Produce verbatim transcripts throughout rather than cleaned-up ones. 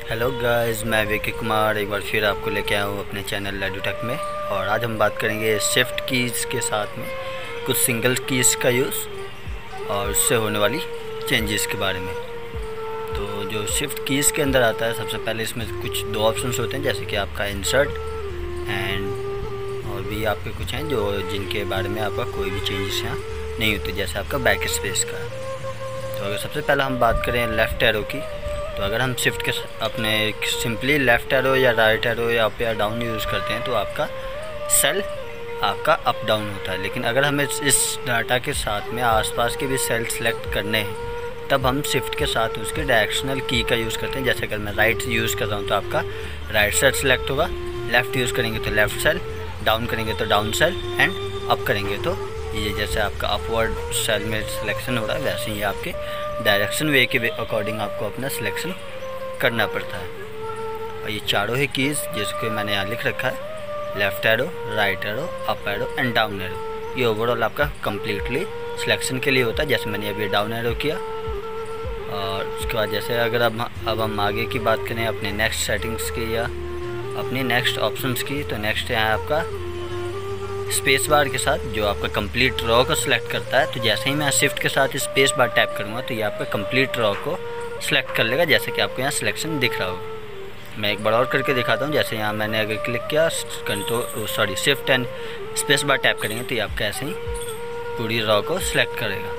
Hello guys, मैं विकी कुमार एक बार फिर आपको लेके आया हूँ अपने चैनल एडुटेक में। और आज हम बात करेंगे शिफ्ट कीज़ के साथ में कुछ सिंगल कीज़ का यूज़ और उससे होने वाली चेंजेस के बारे में। तो जो शिफ्ट कीज़ के अंदर आता है, सबसे पहले इसमें कुछ दो ऑप्शंस होते हैं, जैसे कि आपका इंसर्ट एंड और भी आपके कुछ हैं जो जिनके बारे में आपका कोई भी चेंजेस यहाँ नहीं होते, जैसे आपका बैक स्पेस का। तो अगर सबसे पहले हम बात करें लेफ़्ट एरो की, तो अगर हम शिफ्ट के अपने सिंपली लेफ़्ट एरो या राइट एरो या अप या डाउन यूज़ करते हैं तो आपका सेल आपका अप डाउन होता है। लेकिन अगर हमें इस डाटा के साथ में आसपास के भी सेल सेलेक्ट करने हैं, तब हम शिफ्ट के साथ उसके डायरेक्शनल की का यूज़ करते हैं। जैसे अगर मैं राइट यूज़ कर रहा हूँ तो आपका राइट सेल सेलेक्ट होगा, लेफ़्ट यूज़ करेंगे तो लेफ़्ट सेल, डाउन करेंगे तो डाउन सेल एंड अप करेंगे तो ये जैसे आपका अपवर्ड सेल में सिलेक्शन हो रहा है, वैसे ही आपके डायरेक्शन वे के अकॉर्डिंग आपको अपना सिलेक्शन करना पड़ता है। और ये चारों ही कीज़ जिसको मैंने यहाँ लिख रखा है, left arrow, right arrow, up arrow and down arrow, ये ओवरऑल आपका कम्प्लीटली सिलेक्शन के लिए होता है। जैसे मैंने अभी डाउन एरो किया और उसके बाद जैसे अगर अब अब हम आगे की बात करें अपने नेक्स्ट सेटिंग्स की या अपनी नेक्स्ट ऑप्शंस की, तो नेक्स्ट यहाँ आपका स्पेस बार के साथ जो आपका कंप्लीट रॉ को सिलेक्ट करता है। तो जैसे ही मैं शिफ्ट के साथ स्पेस बार टैप करूँगा तो ये आपका कंप्लीट रॉ को सिलेक्ट कर लेगा, जैसे कि आपको यहाँ सिलेक्शन दिख रहा होगा। मैं एक बार और करके दिखाता हूँ। जैसे यहाँ मैंने अगर क्लिक किया control sorry shift and space bar tap करेंगे तो ये आपका ऐसे ही पूरी रॉ को सिलेक्ट करेगा।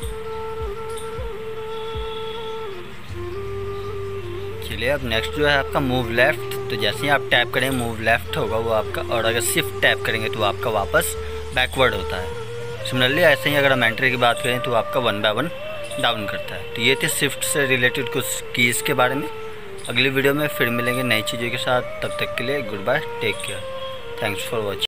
चलिए अब नेक्स्ट जो है आपका मूव लेफ़्ट। तो जैसे ही आप टैप करें मूव लेफ़्ट होगा वो आपका, और अगर शिफ्ट टैप करेंगे तो आपका वापस बैकवर्ड होता है। सिमिलरली ऐसे ही अगर हम एंट्री की बात करें तो आपका वन बाय वन डाउन करता है। तो ये थे शिफ्ट से रिलेटेड कुछ कीज़ के बारे में। अगली वीडियो में फिर मिलेंगे नई चीज़ों के साथ, तब तक के लिए good bye, take care, thanks for watching.